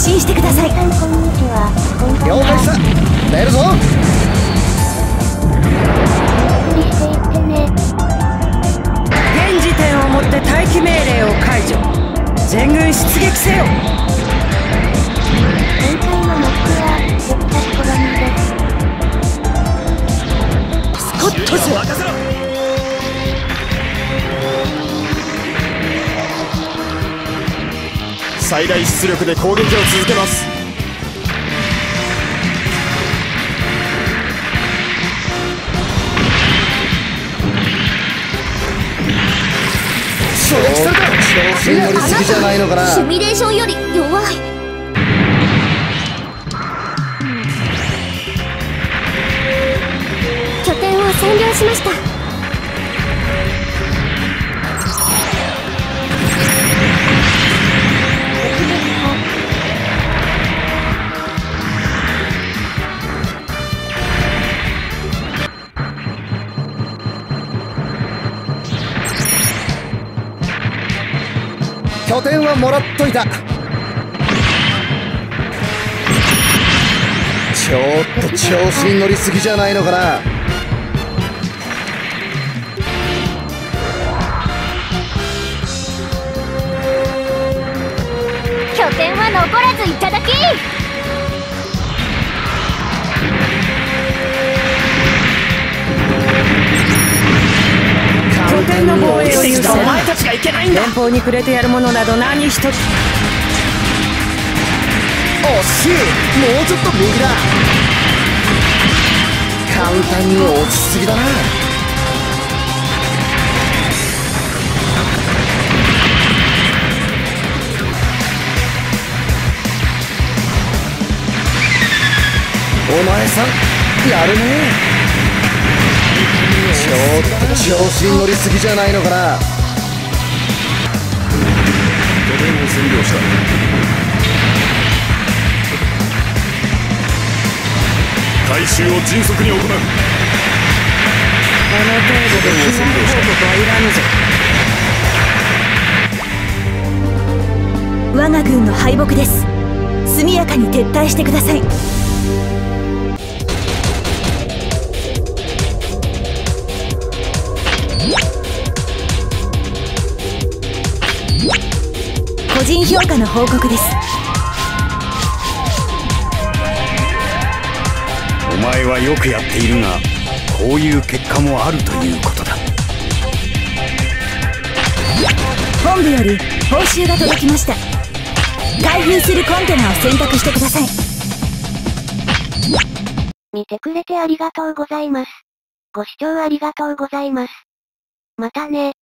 進してください。 皆さんこんにちは。 了解した。出るぞ。 ゆっくりしていってね。 現時点をもって待機命令を解除。全軍出撃せよ。 今回の目標は絶対コロニです。 スコットス任せろ。最大出力で攻撃を続けます。調子に乗りすぎじゃないのかな。 シミュレーションより弱い。拠点を占領しました。 拠点はもらっといた。ちょっと調子に乗りすぎじゃないのかな。 拠点は残らずいただき。 拠点の防衛を優先。 お前たちがいけないんだ。 連邦にくれてやるものなど何一つ。 惜しい。もうちょっと右だ。簡単に落ちすぎだな。お前さんやるね。ちょっと調子に乗りすぎじゃないのかな。拠点を占領した。回収を迅速に行う。 この程度で避難報告はいらぬぞ。 我が軍の敗北です。速やかに撤退してください。個人評価の報告です。 お前はよくやっているが、こういう結果もあるということだ。 本部より報酬が届きました。開封するコンテナを選択してください。 見てくれてありがとうございます。ご視聴ありがとうございます。またね。